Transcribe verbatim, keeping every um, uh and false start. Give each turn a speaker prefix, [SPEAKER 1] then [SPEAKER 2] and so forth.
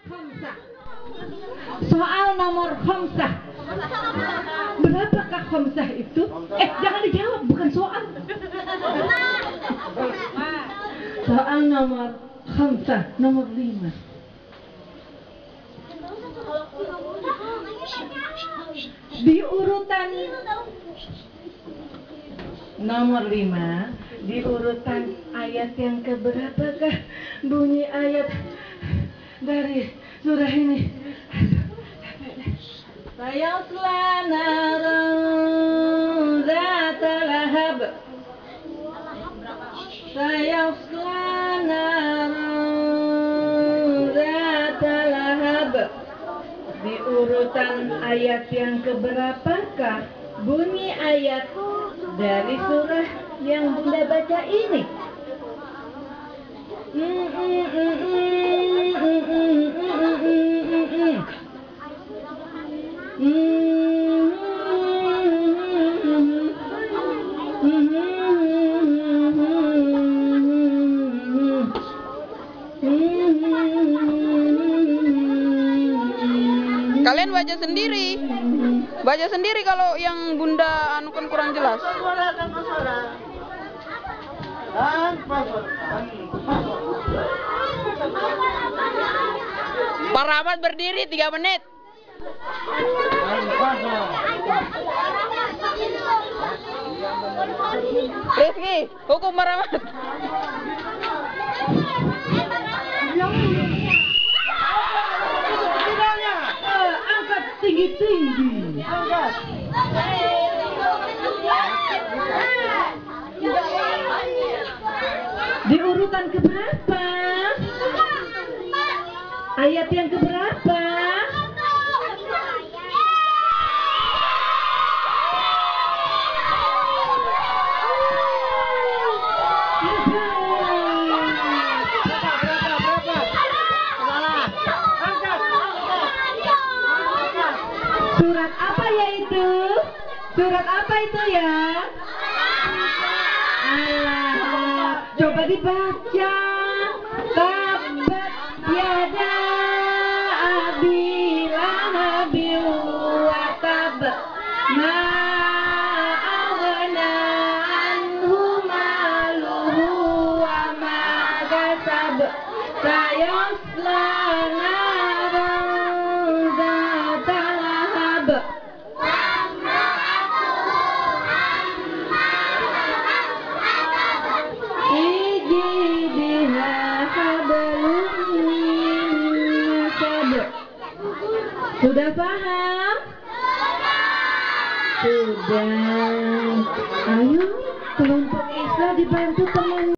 [SPEAKER 1] Khamsah. Soal nomor khamsah. Berapakah khamsah itu? Eh, jangan dijawab, bukan soal. Soal nomor khamsah, nomor lima. Di urutan nomor lima, di urutan ayat yang keberapakah bunyi ayat dari surah ini? Sayasla naran zata lahab. Sayasla naran zata lahab. Di urutan ayat yang keberapakah bunyi ayat dari surah yang Bunda baca ini? Mm, mm, mm, mm, mm, mm, mm, mm, mm.
[SPEAKER 2] Kalian baca sendiri, baca sendiri kalau yang Bunda anukan kurang jelas. Pak Rahmat berdiri tiga menit. Rizky, hukum Pak Rahmat.
[SPEAKER 1] Angkat tinggi-tinggi. Di urutan keberapa? Ayat yang keberapa? Surat apa ya itu? Surat apa itu ya? Allah, coba dibaca. Tabat yada abi lahabi wa tab. Ma aghna anhu maluhu wa ma kasab. Sayasla Sudah paham? Sudah. Ayo, kelompok Islam dibantu teman.